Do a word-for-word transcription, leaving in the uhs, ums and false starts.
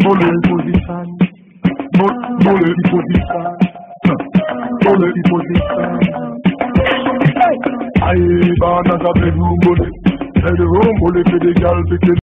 Mole position. Mole position. Mole position. Aïe, banana, bedroom, mole. Bedroom, mole, fait des gals,